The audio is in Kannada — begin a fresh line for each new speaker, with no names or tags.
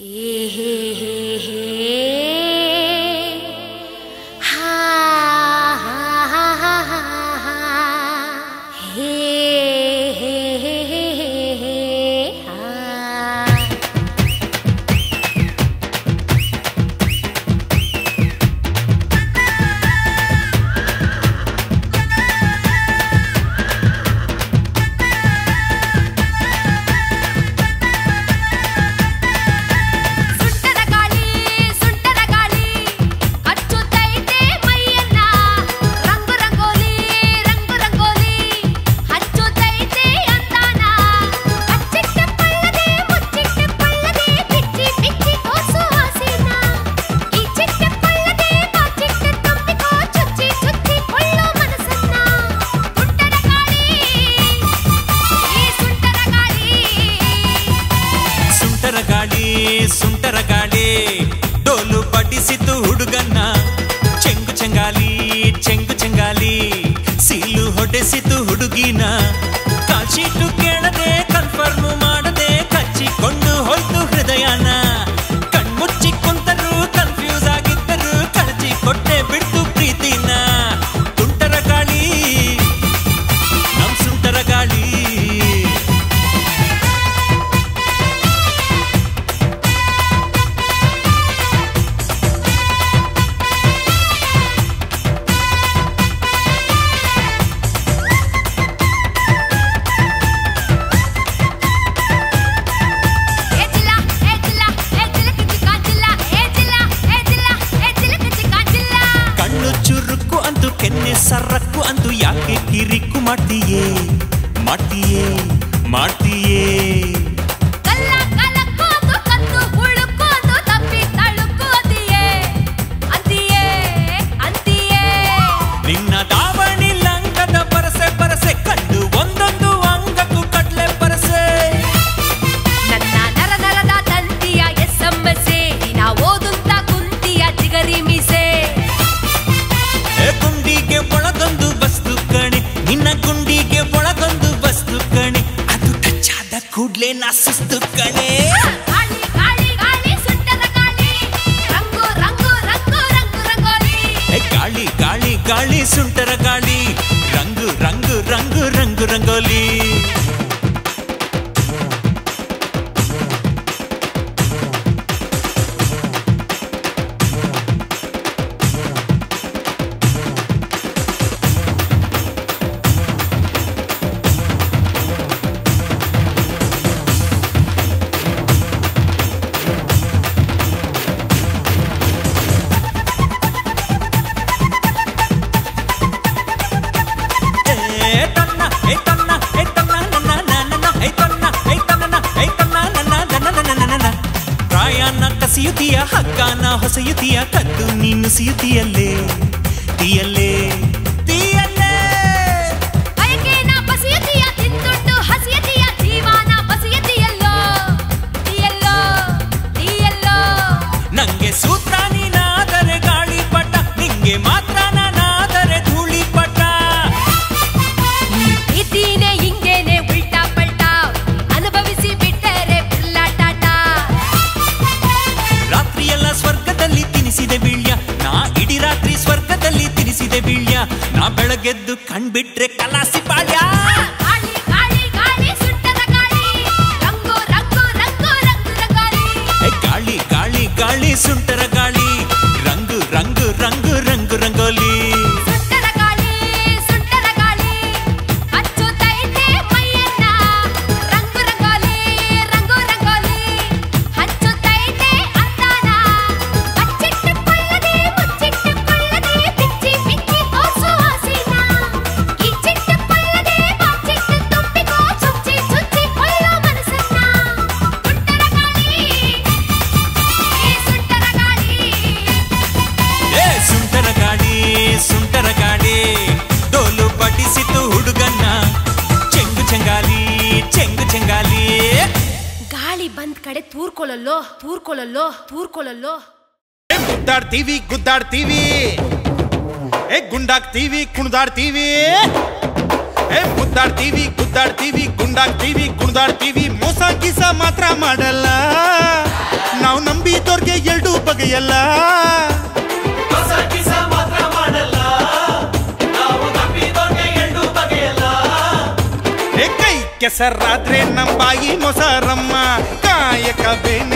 ಸುಂಟರ ಗಾಳಿ ಡೋಲು ಬಡಿಸಿತು ಹುಡುಗನ್ನ ಚೆಂಗು ಚೆಂಗಾಲಿ ಚೆಂಗು ಚೆಂಗಾಲಿ ಸೀಲು ಹೊಡೆಸಿತು ಹುಡುಗಿನ ಕಾಶೀಟು ಕೇಳದೆ ಕನ್ಫರ್ಮ್ ಮಾಡದೆ ಕಚ್ಚಿಕೊಂಡು ಹೋಯ್ತು ಹೃದಯನ ಕಣ್ಮುಚ್ಚಿ ಕುಂತರು ಕನ್ಫ್ಯೂಸ್ ಆಗಿದ್ದರು ಕಳಚಿ ಕೊಟ್ಟೆ ಬಿಡ್ತು ಪ್ರೀತಿನ ತುಂಟರ ಗಾಳಿ ನಮ್ ಸುಂಟರ ಗಾಳಿ ಕೆನ್ನೆ ಸರಕ್ಕು ಅಂತೂ ಯಾಕೆ ಕಿರಿಕು ಮಾಡ್ತೀಯೇ ಮಾಡ್ತೀಯೇ ಮಾಡ್ತೀಯೇ ನಿನ್ನ ದಾವಣಿ ಲಂಗದ ಪರಸೆ ಪರಸೆ ಕಂಡು ಒಂದೊಂದು ಅಂಗಕ್ಕೂ ಕಡ್ಲೆ ಪರಸೆ
ನನ್ನ ನರ ನರದ ತಂತಿಯ ಎಸ್ಸಮ್ಮಸೆ ನಾ ಓದುತ್ತ ಕುಂತಿಯ ಚಿಗರಿ ಮೀಸೆ
ಗುಂಡಿಗೆ ಒಳಗೊಂದು ವಸ್ತು ಕಣೆ ನಿನ್ನ ಗುಂಡಿಗೆ ಒಳಗೊಂದು ವಸ್ತು ಕಣೆ ಅದು ಟಚ್ಚಾದ ಕೂಡ್ಲೆ ನಾ ಸುಸ್ತು ಕಣೆ
ಗಾಳಿ ಗಾಳಿ ಗಾಳಿ ಸುಂಟರ ಗಾಳಿ ರಂಗು ರಂಗು ರಂಗು ರಂಗು ರಂಗೋಲಿ
ಗಾಳಿ ಗಾಳಿ ಗಾಳಿ ಸುಂಟರ ಗಾಳಿ ರಂಗು ರಂಗು ರಂಗು ರಂಗು ರಂಗೋಲಿ ಕಸಿಯುತಿಯ ಹಗ್ಗಾನ ಹೊಸೆಯುತಿಯ ಕದ್ದು ನೀನು ಸಿಯುತಿಯಲ್ಲೇ ತೀಯಲ್ಲೇ ತೀಯಲ್ಲೇ
ಬಯಕೇನ ಬಸಿಯತಿಯ ತಿಂದುಂಡು ಹಸಿಯತಿಯ ಜೀವನ ಬಸಿಯತಿಯಲ್ಲೋ ತೀಯಲ್ಲೋ ತೀಯಲ್ಲೋ
ನಂಗೆ ಸೂತ್ರ ನೀನಾದರೆ ಗಾಳಿ ಪಟ ನಿಂಗೆ ಮಾತ್ರ ನಾನಾದರೆ ಧೂಳಿ ಪಟ
ಪ್ರೀತಿನೇ ಹಿಂಗೇನೆ ಉಲ್ಟಾ ಪಲ್ಟಾ ಅನುಭವಿಸಿ ಬಿಟ್ಟರೆ ಬಿರ್ಲಾಟಾಟ
ರಾತ್ರಿಯೆಲ್ಲ ಸ್ವರ್ಗದಲ್ಲಿ ತಿನಿಸಿದೆ ಬೀಳ್ಯ ನಾ ಇಡೀ ರಾತ್ರಿ ಸ್ವರ್ಗದಲ್ಲಿ ತಿನಿಸಿದೆ ಬೀಳ್ಯ ನಾ ಬೆಳಗೆದ್ದು ಕಣ್ಬಿಟ್ರೆ ಕಲಾಸಿ ಪಾಳ್ಯ
ಗಾಳಿ ಗಾಳಿ ಗಾಳಿ ಸುಂಟರ ಗಾಳಿ ರಂಗು ರಂಗು ರಂಗು ರಂಗು ರಂಗೋಲಿ
ಗಾಳಿ ಗಾಳಿ ಗಾಳಿ ಸುಂಟರ ಗಾಳಿ ರಂಗು ರಂಗು ರಂಗು ರಂಗು ರಂಗೋಲಿ
ಸುಂಟರ ಗಾಳಿ ಹಚ್ಚುತ್ತೈತೆ ಮೈಯನ್ನ ರಂಗು ರಂಗೋಲಿ ರಂಗು ರಂಗೋಲಿ ಹಚ್ಚುತ್ತೈತೆ ಅಂದಾನ ಬಚ್ಚಿಟ್ಟುಕೊಳ್ಳದೆ ಮುಚ್ಚಿಟ್ಟುಕೊಳ್ಳದೆ ಬಿಚ್ಚಿ ಬಿಚ್ಚಿ ತೋರ್ಸು ಹಸಿನ ಕಿಚ್ಚಿಟ್ಟುಕೊಳ್ಳದೆ ಬಾಚಿಟ್ಟು ತುಂಬಿಕೋ ಚುಚ್ಚಿ ಚುಚ್ಚಿ ಕೊಳ್ಳೋ ಮನಸ್ಸನ್ನ ಸುಂಟರ ಗಾಳಿ
ಸುಂಟರ ಗಾಳಿ ಸುಂಟರ ಗಾಳಿ ಡೋಲು ಬಡಿಸಿತು ಹುಡುಗನ್ನ ಚೆಂಗು ಚೆಂಗಾಲಿ ಚೆಂಗು ಚೆಂಗಾಲಿ
ಗಾಳಿ ಬಂದ್ ಕಡೆ ತೂರ್ಕೊಳ್ಳಲ್ಲೋ ತೂರ್ಕೊಳ್ಳಲ್ಲೋ ತೂರ್ಕೊಳ್ಳಲ್ಲೋ
ಮುದ್ದಾಡ್ತೀವಿ ಗುದ್ದಾಡ್ತೀವಿ ಗುಂಡಾಗ್ತೀವಿ ಕುಣಿದಾಡ್ತೀವಿ ಮುದ್ದಾಡ್ತೀವಿ ಗುದ್ದಾಡ್ತೀವಿ ಗುಂಡಾಗ್ತೀವಿ ಕುಣಿದಾಡ್ತೀವಿ ಮೋಸ ಕಿಸ ಮಾತ್ರ ಮಾಡಲ್ಲ ನಾವು ಬಗೆಯಲ್ಲ ಕೈ ಕೆಸರಾದ್ರೆ ನಮ್ಮ ಬಾಯಿ ಮೊಸರಮ್ಮ ಕಾಯಕವೇನೆ